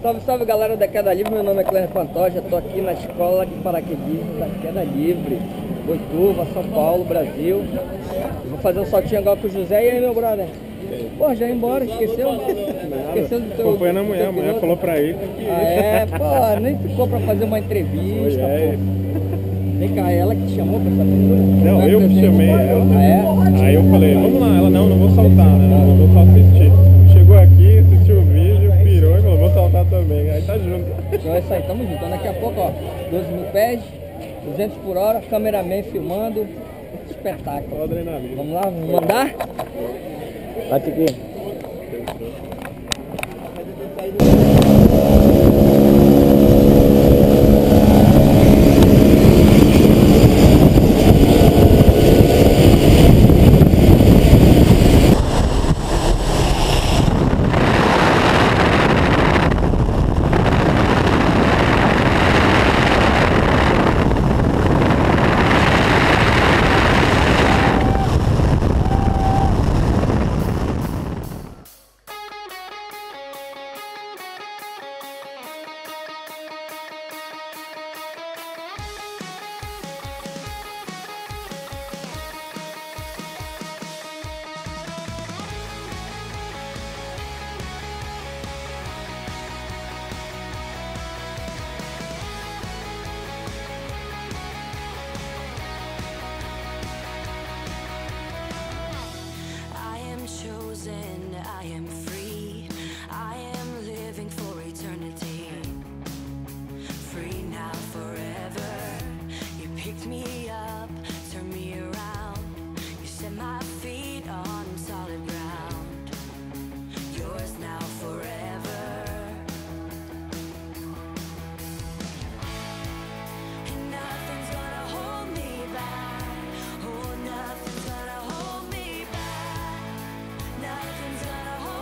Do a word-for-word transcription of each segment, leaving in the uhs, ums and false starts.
Salve, salve galera da Queda Livre, meu nome é Cleber Pantoja, estou aqui na escola de paraquedismo da Queda Livre, Boituva, São Paulo, Brasil. Vou fazer um saltinho agora com o José. E aí, meu brother? Pô, já ia embora, esqueceu? Esqueceu do teu... Acompanhando a mulher, a mulher falou pra ir, tem que ir. Ah, é? Pô, nem ficou pra fazer uma entrevista, é. pô. Vem cá, ela que te chamou pra essa aventura? Não, Vai eu que presente. chamei ela. Ah, é? Aí eu falei, vamos lá. Ela, não, não vou saltar, né? Não, vou só assistir. Chegou aqui, assistiu o vídeo, pirou e falou, vou saltar também. Aí tá junto. Então é isso aí, tamo junto. Então daqui a pouco, ó, doze mil pés, duzentos por hora, cameraman filmando, espetáculo. Só adrenalina. Vamos lá, vamos mandar? Bate aqui. I am free, I am living for eternity. Free now, forever. You picked me up, turned me around. You set my feet on solid ground. Yours now, forever. And nothing's gonna hold me back. Oh, nothing's gonna hold me back. Nothing's gonna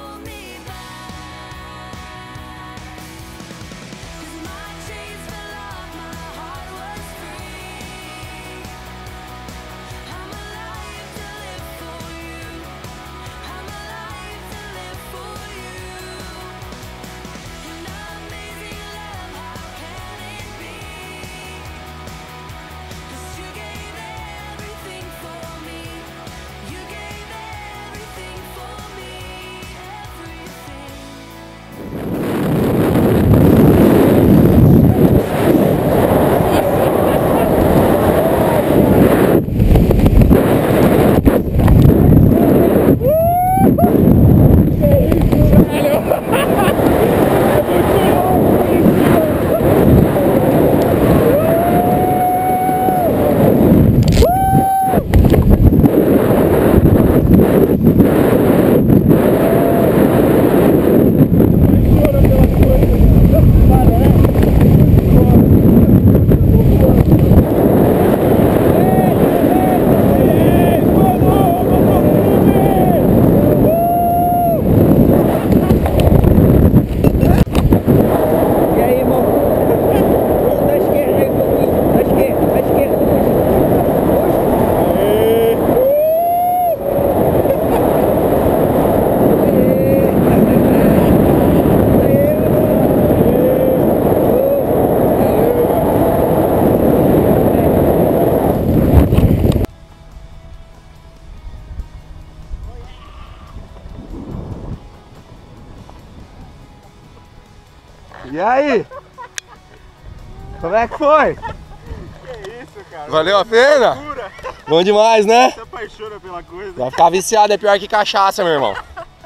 E aí? Como é que foi? Que isso, cara? Valeu a pena? Pura. Bom demais, né? Você apaixona pela coisa. Vai ficar viciado, é pior que cachaça, meu irmão.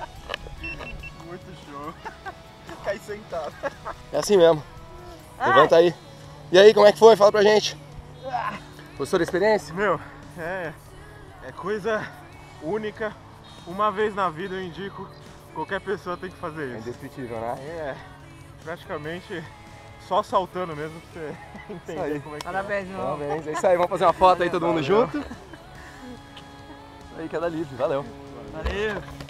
Muito show. Cai sentado. É assim mesmo. Levanta aí. E aí, como é que foi? Fala pra gente. Gostou da experiência? Meu, é, é coisa única. Uma vez na vida eu indico, qualquer pessoa tem que fazer É isso. indescritível, né? É, praticamente só saltando mesmo pra você entender aí. como é que Parabéns, meu irmão. Parabéns. É isso aí, vamos fazer uma foto aí todo mundo junto. Aí, Queda Livre, valeu. Valeu.